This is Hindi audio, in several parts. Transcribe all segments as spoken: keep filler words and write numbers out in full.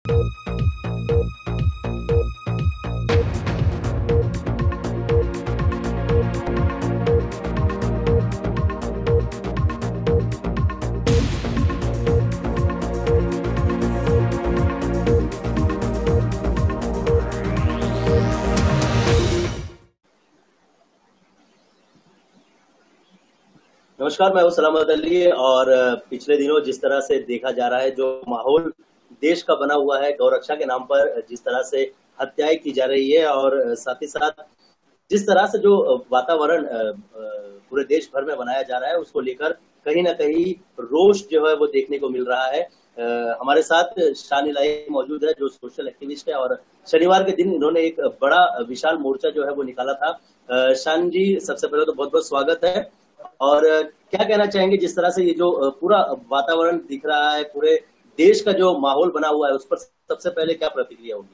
नमस्कार, मैं हूं सलामत अली। और पिछले दिनों जिस तरह से देखा जा रहा है, जो माहौल देश का बना हुआ है गौरक्षा के नाम पर, जिस तरह से हत्याएं की जा रही है और साथ ही साथ जिस तरह से जो वातावरण पूरे देश भर में बनाया जा रहा है, उसको लेकर कहीं ना कहीं रोष जो है वो देखने को मिल रहा है। हमारे साथ शान इलाही मौजूद है, जो सोशल एक्टिविस्ट है, और शनिवार के दिन इन्होंने एक बड़ा विशाल मोर्चा जो है वो निकाला था। शान जी, सबसे पहले तो बहुत बहुत स्वागत है। और क्या कहना चाहेंगे, जिस तरह से ये जो पूरा वातावरण दिख रहा है, पूरे देश का जो माहौल बना हुआ है, उस पर सबसे पहले क्या प्रतिक्रिया होगी?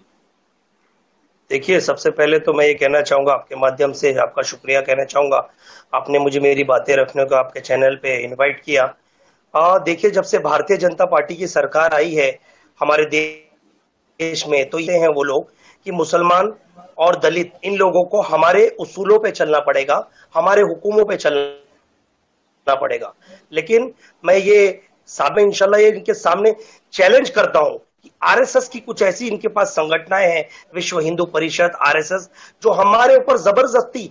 देखिए, सबसे पहले तो मैं ये कहना चाहूंगा, आपके माध्यम से आपका शुक्रिया कहना चाहूंगा, आपने मुझे मेरी बातें रखने को आपके चैनल पे इनवाइट किया। देखिए, जब से भारतीय जनता पार्टी की सरकार आई है हमारे देश में, तो ये हैं वो लोग कि मुसलमान और दलित, इन लोगों को हमारे उसूलों पे चलना पड़ेगा, हमारे हुकुमों पे चलना पड़ेगा। लेकिन मैं ये सामने इंशाल्लाह ये इनके सामने चैलेंज करता हूं कि आरएसएस की कुछ ऐसी इनके पास संगठनाएं हैं, विश्व हिंदू परिषद, आरएसएस, जो हमारे ऊपर जबरदस्ती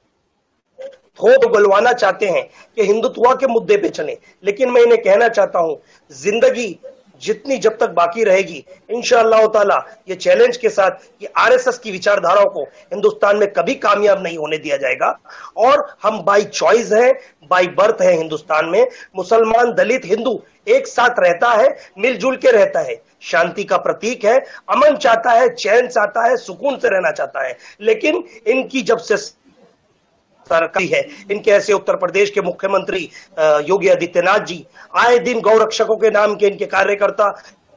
थोप गलवाना चाहते हैं कि हिंदुत्व के मुद्दे पे चले। लेकिन मैं इन्हें कहना चाहता हूं, जिंदगी जितनी जब तक बाकी रहेगी, इंशाअल्लाह ताला ये चैलेंज के साथ कि आरएसएस की विचारधाराओं को हिंदुस्तान में कभी कामयाब नहीं होने दिया जाएगा। और हम बाई चॉइस हैं, बाई बर्थ है हिंदुस्तान में। मुसलमान, दलित, हिंदू एक साथ रहता है, मिलजुल के रहता है, शांति का प्रतीक है, अमन चाहता है, चैन चाहता है, सुकून से रहना चाहता है। लेकिन इनकी जब से सरकार है, इनके ऐसे उत्तर प्रदेश के मुख्यमंत्री योगी आदित्यनाथ जी आए दिन गौरक्षकों के नाम के इनके कार्यकर्ता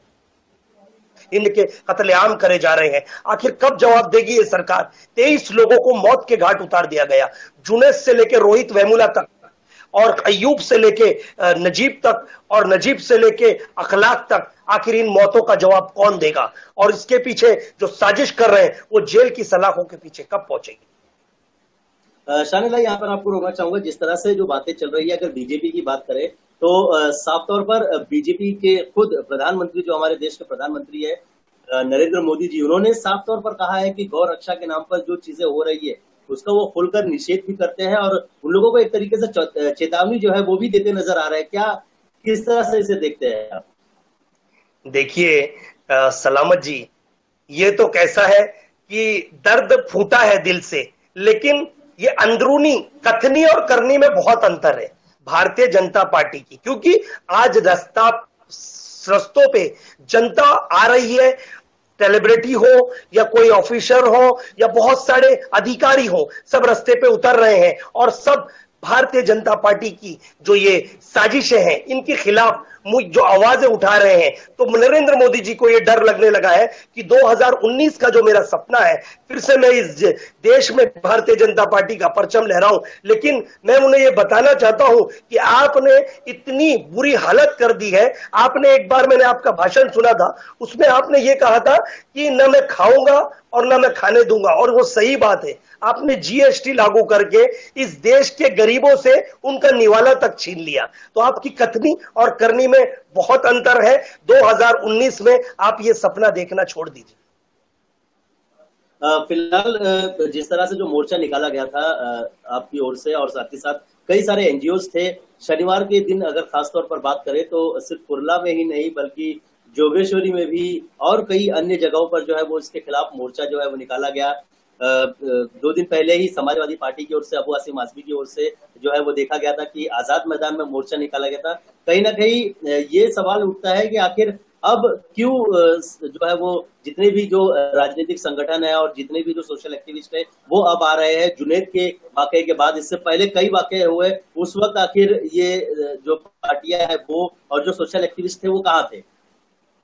इनके कत्लेआम करे जा रहे हैं। आखिर कब जवाब देगी ये सरकार? तेईस लोगों को मौत के घाट उतार दिया गया, जुनैद से लेके रोहित वेमुला तक, और अयूब से लेके नजीब तक, और नजीब से लेके अखलाक तक। आखिर इन मौतों का जवाब कौन देगा? और इसके पीछे जो साजिश कर रहे हैं, वो जेल की सलाखों के पीछे कब पहुंचेगी? शान इलाही, यहाँ पर आपको रोकना चाहूंगा। जिस तरह से जो बातें चल रही है, अगर बीजेपी की बात करें तो साफ तौर पर बीजेपी के खुद प्रधानमंत्री, जो हमारे देश के प्रधानमंत्री है नरेंद्र मोदी जी, उन्होंने साफ तौर पर कहा है कि गौ रक्षा के नाम पर जो चीजें हो रही है उसका वो खुलकर निषेध भी करते हैं, और उन लोगों को एक तरीके से चेतावनी जो है वो भी देते नजर आ रहा है। क्या, किस तरह से इसे देखते हैं आप? देखिए सलामत जी, ये तो कैसा है कि दर्द फूटा है दिल से, लेकिन ये अंदरूनी कथनी और करनी में बहुत अंतर है भारतीय जनता पार्टी की। क्योंकि आज रास्ता रस्तों पे जनता आ रही है, सेलिब्रिटी हो या कोई ऑफिसर हो या बहुत सारे अधिकारी हो, सब रास्ते पे उतर रहे हैं, और सब भारतीय जनता पार्टी की जो ये साजिशें हैं, इनके खिलाफ जो आवाजें उठा रहे हैं। तो नरेंद्र मोदी जी को ये डर लगने लगा है कि दो हज़ार उन्नीस का जो मेरा सपना है, फिर से मैं इस देश में भारतीय जनता पार्टी का परचम लहराऊं। लेकिन मैं उन्हें ये बताना चाहता हूं कि आपने इतनी बुरी हालत कर दी है। आपने एक बार, मैंने आपका भाषण सुना था, उसमें आपने ये कहा था कि न मैं खाऊंगा और ना मैं खाने दूंगा, और वो सही बात है। आपने जीएसटी लागू करके इस देश के गरीबों से उनका निवाला तक छीन लिया। तो आपकी कथनी और करनी में बहुत अंतर है। दो हज़ार उन्नीस में आप ये सपना देखना छोड़ दीजिए। फिलहाल जिस तरह से जो मोर्चा निकाला गया था आपकी ओर से, और साथ ही साथ कई सारे एनजीओज थे, शनिवार के दिन अगर खासतौर पर बात करें तो सिर्फ कुर्ला में ही नहीं बल्कि जोगेश्वरी में भी और कई अन्य जगहों पर जो है वो इसके खिलाफ मोर्चा जो है वो निकाला गया। दो दिन पहले ही समाजवादी पार्टी की ओर से, अबू आसिम आजमी की ओर से जो है वो देखा गया था कि आजाद मैदान में मोर्चा निकाला गया था। कहीं ना कहीं ये सवाल उठता है कि आखिर अब क्यों जो है वो जितने भी जो राजनीतिक संगठन है और जितने भी जो सोशल एक्टिविस्ट है वो अब आ रहे हैं जुनैद के वाकये के बाद। इससे पहले कई वाकये हुए, उस वक्त आखिर ये जो पार्टियां है वो और जो सोशल एक्टिविस्ट थे वो कहाँ थे?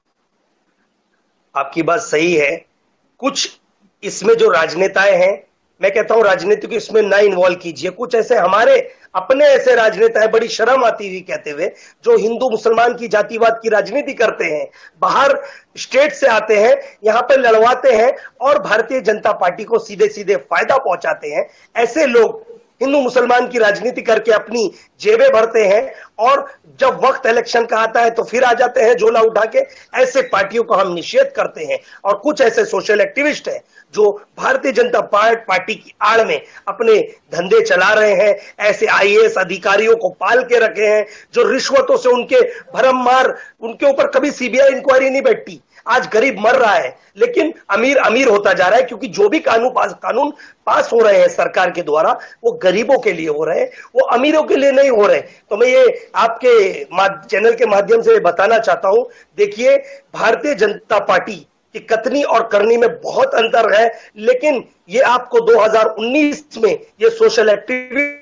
आपकी बात सही है। कुछ इसमें जो राजनेताएं हैं मैं कहता हूं राजनीति को इसमें ना इन्वॉल्व कीजिए। कुछ ऐसे हमारे अपने ऐसे राजनेता है, बड़ी शर्म आती हुई कहते हुए, जो हिंदू मुसलमान की जातिवाद की राजनीति करते हैं, बाहर स्टेट से आते हैं, यहां पर लड़वाते हैं और भारतीय जनता पार्टी को सीधे सीधे फायदा पहुंचाते हैं। ऐसे लोग हिंदू मुसलमान की राजनीति करके अपनी जेबें भरते हैं और जब वक्त इलेक्शन का आता है तो फिर आ जाते हैं झोला उठा के। ऐसे पार्टियों को हम निषेध करते हैं। और कुछ ऐसे सोशल एक्टिविस्ट हैं जो भारतीय जनता पार्टी की आड़ में अपने धंधे चला रहे हैं, ऐसे आईएएस अधिकारियों को पाल के रखे हैं जो रिश्वतों से उनके भरमार, उनके ऊपर कभी सीबीआई इंक्वायरी नहीं बैठती। आज गरीब मर रहा है लेकिन अमीर अमीर होता जा रहा है, क्योंकि जो भी कानून पास कानून पास हो रहे हैं सरकार के द्वारा वो गरीबों के लिए हो रहे हैं, वो अमीरों के लिए नहीं हो रहे। तो मैं ये आपके चैनल के माध्यम से बताना चाहता हूं, देखिए भारतीय जनता पार्टी कि कथनी और करनी में बहुत अंतर है, लेकिन ये आपको दो हज़ार उन्नीस में ये सोशल एक्टिविस्ट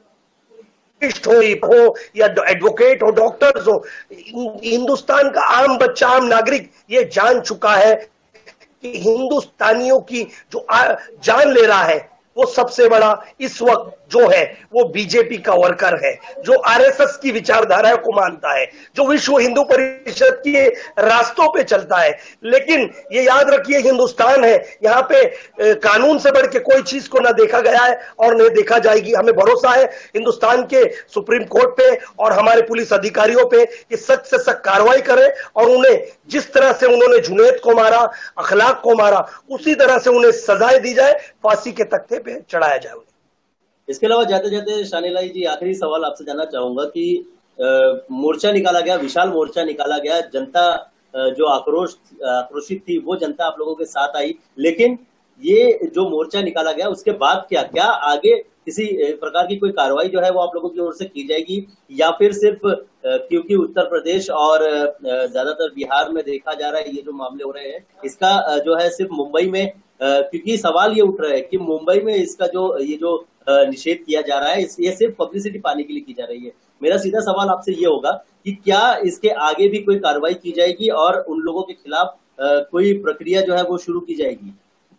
हो हो या एडवोकेट हो, डॉक्टर्स हो, हिंदुस्तान का आम बच्चा, आम नागरिक ये जान चुका है कि हिंदुस्तानियों की जो जान ले रहा है वो सबसे बड़ा इस वक्त जो है वो बीजेपी का वर्कर है, जो आरएसएस की विचारधारा को मानता है, जो विश्व हिंदू परिषद के रास्तों पे चलता है। लेकिन ये याद रखिए हिंदुस्तान है, यहाँ पे कानून से बढ़ के कोई चीज को ना देखा गया है और नहीं देखा जाएगी। हमें भरोसा है हिंदुस्तान के सुप्रीम कोर्ट पे और हमारे पुलिस अधिकारियों पे कि सख्त से सख्त कार्रवाई करें और उन्हें जिस तरह से उन्होंने जुनैद को मारा, अखलाक को मारा, उसी तरह से उन्हें सजाएं दी जाए, फांसी के तख्ते पे चढ़ाया जाए। इसके अलावा जाते जाते शानिलाई जी, आखिरी सवाल आपसे जानना चाहूंगा कि मोर्चा निकाला गया, विशाल मोर्चा निकाला गया, जनता जो आक्रोश आक्रोशित थी वो जनता आप लोगों के साथ आई, लेकिन ये जो मोर्चा निकाला गया उसके बाद क्या क्या आगे किसी प्रकार की कोई कार्रवाई जो है वो आप लोगों की ओर से की जाएगी, या फिर सिर्फ क्योंकि उत्तर प्रदेश और ज्यादातर बिहार में देखा जा रहा है ये जो मामले हो रहे हैं, इसका जो है सिर्फ मुंबई में, क्योंकि सवाल ये उठ रहा है कि मुंबई में इसका जो ये जो निषेध किया जा रहा है ये सिर्फ पब्लिसिटी पाने के लिए की जा रही है। मेरा सीधा सवाल आपसे ये होगा कि क्या इसके आगे भी कोई कार्रवाई की जाएगी और उन लोगों के खिलाफ कोई प्रक्रिया जो है वो शुरू की जाएगी?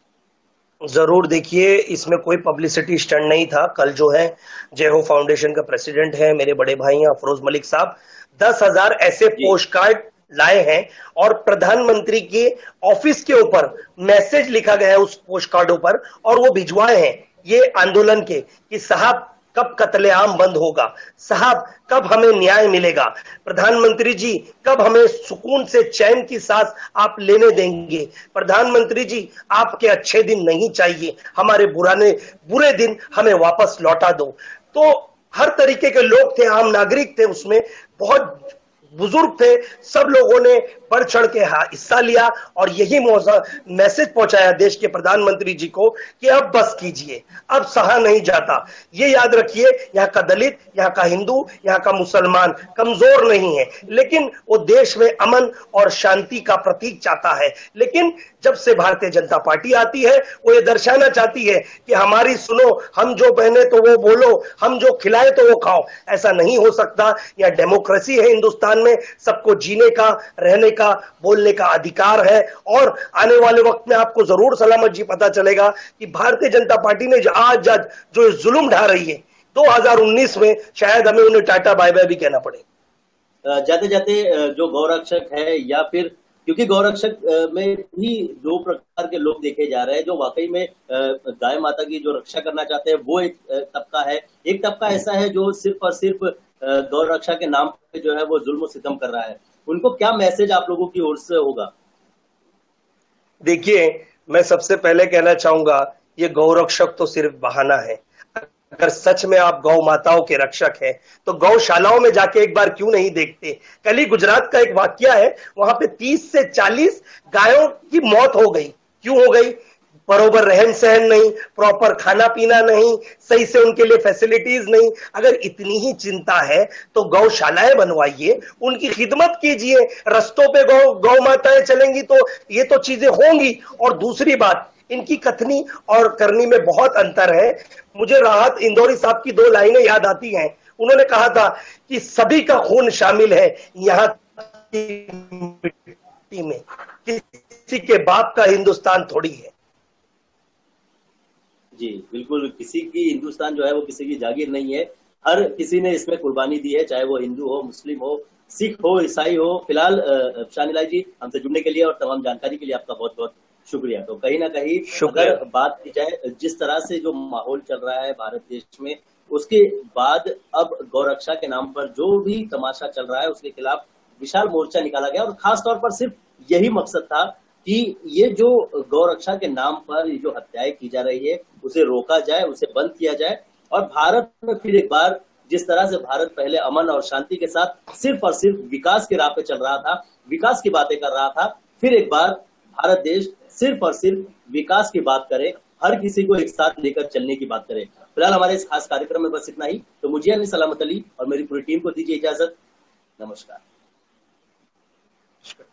जरूर। देखिए, इसमें कोई पब्लिसिटी स्टंट नहीं था। कल जो है जय हो फाउंडेशन का प्रेसिडेंट है मेरे बड़े भाई हैं अफरोज मलिक साहब, दस हजार ऐसे पोस्ट कार्ड लाए हैं और प्रधानमंत्री के ऑफिस के ऊपर मैसेज लिखा गया है उस पोस्ट कार्डों पर और वो भिजवाए हैं ये आंदोलन के कि साहब कब कत्लेआम बंद होगा, साहब कब हमें न्याय मिलेगा, प्रधानमंत्री जी कब हमें सुकून से चैन की सांस आप लेने देंगे, प्रधानमंत्री जी आपके अच्छे दिन नहीं चाहिए, हमारे बुराने बुरे दिन हमें वापस लौटा दो। तो हर तरीके के लोग थे, आम नागरिक थे, उसमें बहुत बुजुर्ग थे, सब लोगों ने बढ़ चढ़ के हिस्सा लिया और यही मैसेज पहुंचाया देश के प्रधानमंत्री जी को कि अब बस कीजिए, अब सहा नहीं जाता। ये याद रखिए, यहाँ का दलित, यहाँ का हिंदू, यहाँ का मुसलमान कमजोर नहीं है, लेकिन वो देश में अमन और शांति का प्रतीक चाहता है। लेकिन जब से भारतीय जनता पार्टी आती है वो ये दर्शाना चाहती है कि हमारी सुनो, हम जो पहने तो वो बोलो, हम जो खिलाए तो वो खाओ। ऐसा नहीं हो सकता। यह डेमोक्रेसी है, हिंदुस्तान में सबको जीने का, रहने का, बोलने का अधिकार है और आने वाले वक्त में आपको जरूर सलामत जी पता चलेगा कि भारतीय जनता पार्टी ने आज आज जो जुल्म ढा रही है दो हज़ार उन्नीस में, शायद हमें उन्हें टाटा बाय बाय भी कहना पड़े। जाते जाते जो गौरक्षक है या फिर, क्योंकि गौरक्षक में भी दो प्रकार के लोग देखे जा रहे हैं, जो वाकई में गाय माता की जो रक्षा करना चाहते हैं वो एक तबका है, एक तबका ऐसा है जो सिर्फ और सिर्फ गौरक्षा के नाम पे जो है वो जुल्म सितम कर रहा है। उनको क्या मैसेज आप लोगों की ओर से होगा? देखिए, मैं सबसे पहले कहना चाहूंगा ये गौरक्षक तो सिर्फ बहाना है। अगर सच में आप गौ माताओं के रक्षक हैं तो गौशालाओं में जाके एक बार क्यों नहीं देखते? कल ही गुजरात का एक वाकया है, वहां पे तीस से चालीस गायों की मौत हो गई। क्यों हो गई? बरोबर रहन सहन नहीं, प्रॉपर खाना पीना नहीं, सही से उनके लिए फैसिलिटीज नहीं। अगर इतनी ही चिंता है तो गौशालाएं बनवाइए, उनकी खिदमत कीजिए। रस्तों पे गौ गौ माताएं चलेंगी तो ये तो चीजें होंगी। और दूसरी बात, इनकी कथनी और करनी में बहुत अंतर है। मुझे राहत इंदौरी साहब की दो लाइनें याद आती हैं। उन्होंने कहा था कि सभी का खून शामिल है यहाँ की मिट्टी में, किसी के बाप का हिंदुस्तान थोड़ी है। जी, बिल्कुल, किसी की हिंदुस्तान जो है वो किसी की जागीर नहीं है। हर किसी ने इसमें कुर्बानी दी है, चाहे वो हिंदू हो, मुस्लिम हो, सिख हो, ईसाई हो। फिलहाल अ, शानिला जी, हमसे जुड़ने के लिए और तमाम जानकारी के लिए आपका बहुत-बहुत शुक्रिया। तो कहीं न कहीं शुक्रिया। अगर बात की जाए जिस तरह से जो माहौल चल रहा है भारत देश में, उसके बाद अब गौरक्षा के नाम पर जो भी तमाशा चल रहा है, उसके खिलाफ विशाल मोर्चा निकाला गया और खास तौर पर सिर्फ यही मकसद था कि ये जो गौरक्षा के नाम पर ये जो हत्याएं की जा रही है, उसे रोका जाए, उसे बंद किया जाए और भारत में फिर एक बार जिस तरह से भारत पहले अमन और शांति के साथ सिर्फ और सिर्फ विकास के राह पे चल रहा था, विकास की बातें कर रहा था, फिर एक बार भारत देश सिर्फ और सिर्फ विकास की बात करे, हर किसी को एक साथ लेकर चलने की बात करे। फिलहाल हमारे इस खास कार्यक्रम में बस इतना ही। तो मुझे यानी सलामत अली और मेरी पूरी टीम को दीजिए इजाजत। नमस्कार।